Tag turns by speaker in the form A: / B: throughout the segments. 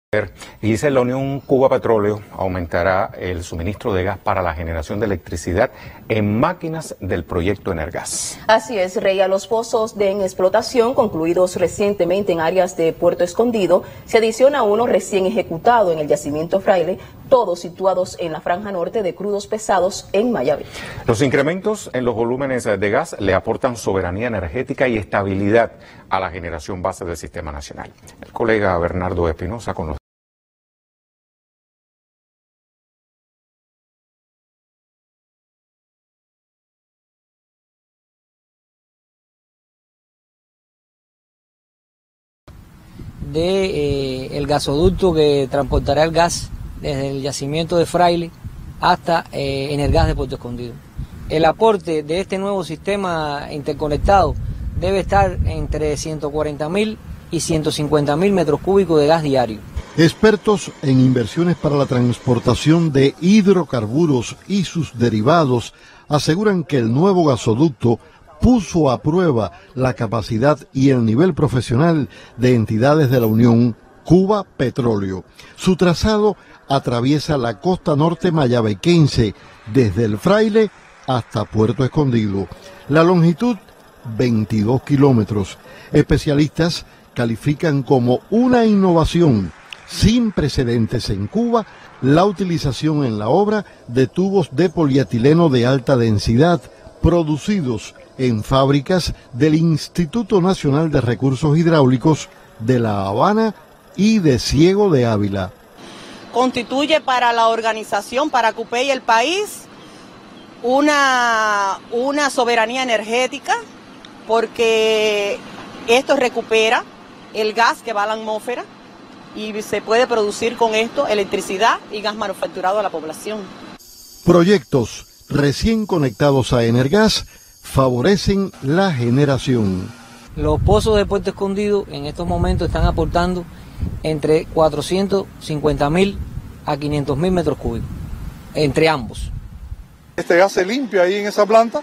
A: Y dice la Unión Cuba Petróleo aumentará el suministro de gas para la generación de electricidad en máquinas del proyecto Energas.
B: Así es, Rey, a los pozos de en explotación concluidos recientemente en áreas de Puerto Escondido se adiciona uno recién ejecutado en el yacimiento Fraile, todos situados en la franja norte de crudos pesados en Mayabé.
A: Los incrementos en los volúmenes de gas le aportan soberanía energética y estabilidad a la generación base del sistema nacional. El colega Bernardo Espinosa con los
C: el gasoducto que transportará el gas desde el yacimiento de Fraile hasta Energas de Puerto Escondido. El aporte de este nuevo sistema interconectado debe estar entre 140.000 y 150.000 metros cúbicos de gas diario.
D: Expertos en inversiones para la transportación de hidrocarburos y sus derivados aseguran que el nuevo gasoducto puso a prueba la capacidad y el nivel profesional de entidades de la Unión Cuba Petróleo. Su trazado atraviesa la costa norte mayabequense, desde el Fraile hasta Puerto Escondido. La longitud, 22 kilómetros. Especialistas califican como una innovación sin precedentes en Cuba la utilización en la obra de tubos de polietileno de alta densidad producidos en fábricas del Instituto Nacional de Recursos Hidráulicos de La Habana y de Ciego de Ávila.
E: Constituye para la organización, para CUPE y el país, una soberanía energética, porque esto recupera el gas que va a la atmósfera y se puede producir con esto electricidad y gas manufacturado a la población.
D: Proyectos recién conectados a Energas favorecen la generación.
C: Los pozos de Puerto Escondido en estos momentos están aportando entre 450.000 a 500.000 metros cúbicos, entre ambos.
F: Este gas se limpia ahí en esa planta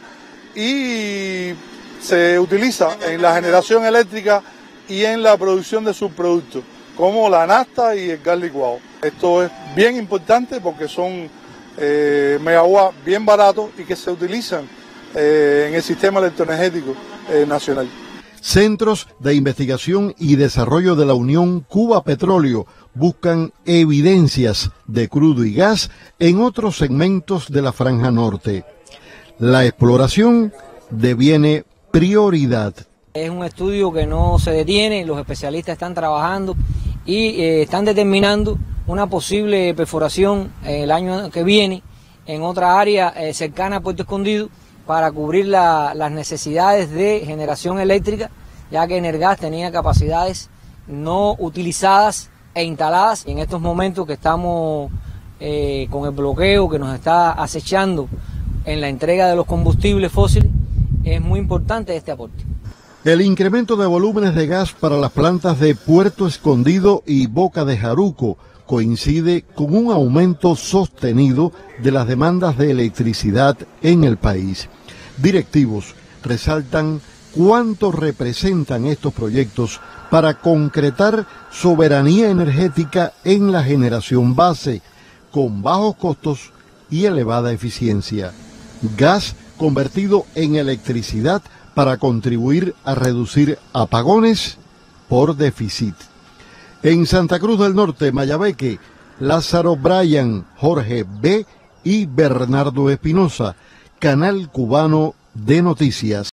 F: y se utiliza en la generación eléctrica y en la producción de subproductos, como la nafta y el gas licuado. Esto es bien importante porque son megawatts bien baratos y que se utilizan en el sistema electroenergético nacional.
D: Centros de investigación y desarrollo de la Unión Cuba Petróleo buscan evidencias de crudo y gas en otros segmentos de la franja norte. La exploración deviene prioridad.
C: Es un estudio que no se detiene, los especialistas están trabajando y están determinando una posible perforación el año que viene en otra área cercana a Puerto Escondido para cubrir las necesidades de generación eléctrica, ya que Energas tenía capacidades no utilizadas e instaladas. Y en estos momentos que estamos con el bloqueo que nos está acechando en la entrega de los combustibles fósiles, es muy importante este aporte.
D: El incremento de volúmenes de gas para las plantas de Puerto Escondido y Boca de Jaruco coincide con un aumento sostenido de las demandas de electricidad en el país. Directivos resaltan cuánto representan estos proyectos para concretar soberanía energética en la generación base, con bajos costos y elevada eficiencia. Gas convertido en electricidad para contribuir a reducir apagones por déficit. En Santa Cruz del Norte, Mayabeque, Lázaro Bryan, Jorge B. y Bernardo Espinosa, Canal Cubano de Noticias.